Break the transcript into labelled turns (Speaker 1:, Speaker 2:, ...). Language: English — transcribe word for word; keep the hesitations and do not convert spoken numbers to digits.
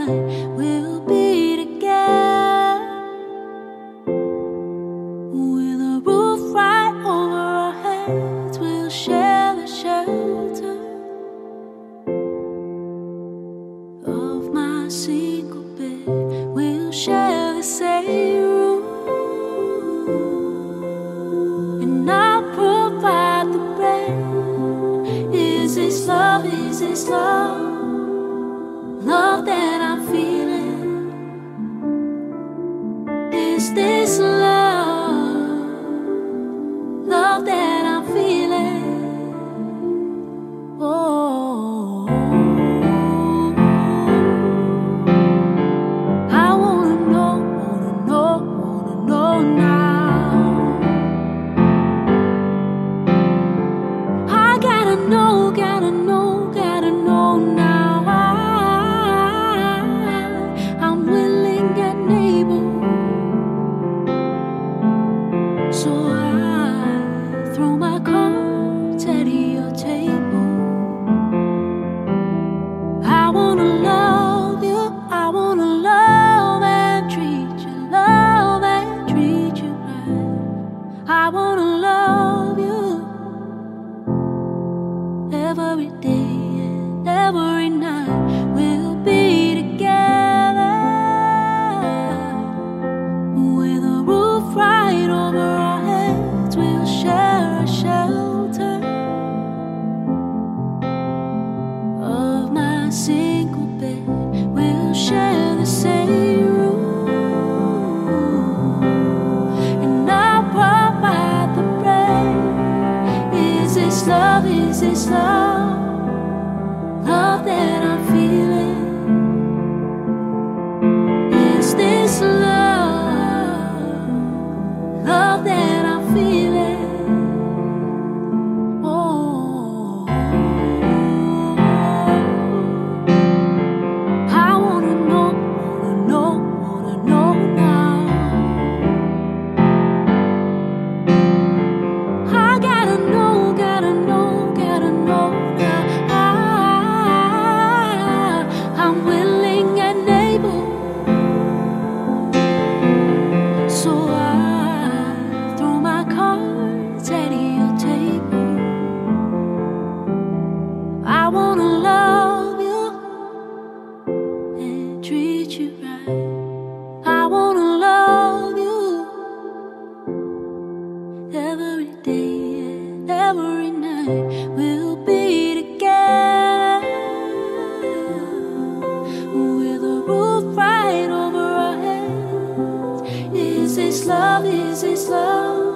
Speaker 1: night we'll be together, with a roof right over our heads. We'll share the shelter of my single bed. We'll share the same room, and I'll provide the bread. Is this love? Is this love? Love that I'm feeling. Is this love? Love that I'm feeling. Oh, I wanna know, wanna know, wanna know now. I gotta know, gotta know, gotta know now. I'm willing and able, so I throw my cards at your table. I wanna love you, I wanna love and treat you, love and treat you right. I wanna love you every day and every night. We'll be together, with a roof right over our heads. We'll share a shelter of my single bed. We'll share the same room, and I'll provide the bread. Is this love? Is this love? Love that I'm feeling. Is this love? Love that I'm feeling. Oh, I wanna know, wanna know, wanna know now. I gotta know, gotta know, gotta know now. I, I'm willing and able, so I throw my cards at your table. I wanna love you and treat you right. I wanna love you every day and every night. We'll be together, with a roof right over our heads. Is this love? Is this love?